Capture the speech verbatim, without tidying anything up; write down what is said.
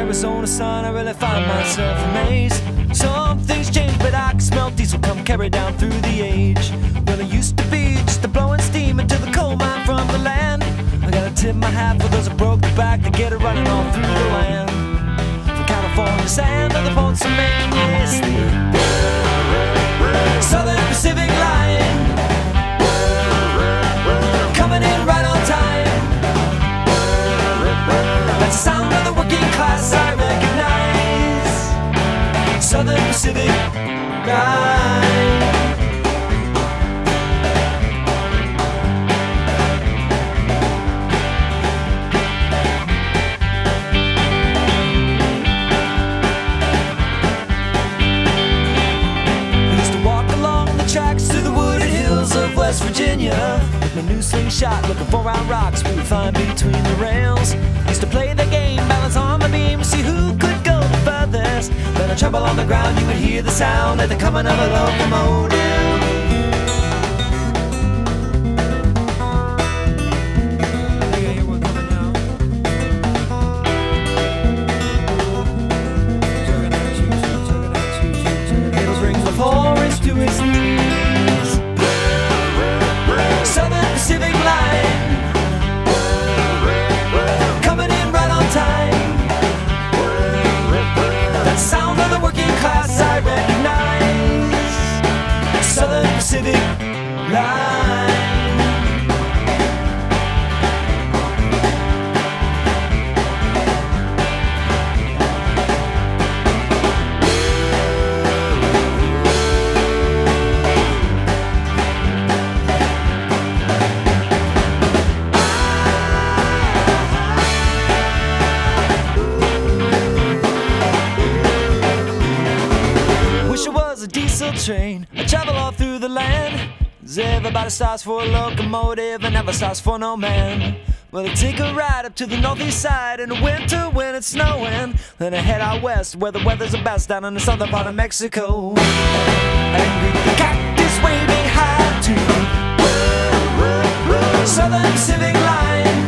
Arizona sun, I really find myself amazed. Some things change, but I can smell diesel come carry down through the age. Well, it used to be just a blowing steam into the coal mine from the land. I gotta tip my hat for those who broke the back to get it running all through the land. From California sand to the ports of Maine, yes, the Southern Pacific line coming in right on time. That's the sound of the working class I recognize. Southern Pacific line. I used to walk along the tracks through the wooded hills of West Virginia with my new slingshot looking for round rocks we would find between the rails. Used to play the game, balance on the beam, see who could go the furthest. Then I tremble on the ground, you would hear the sound of the coming of a locomotive. It'll bring the forest to its knees. Southern Pacific line coming in right on time. That sound of the working class I recognize. Southern Pacific line. A diesel train, I travel all through the land. 'Cause everybody stops for a locomotive and never stops for no man. Well, I take a ride up to the northeast side in the winter when it's snowing. Then I head out west where the weather's the best down in the southern part of Mexico. And with the cactus waving high to Southern Pacific line.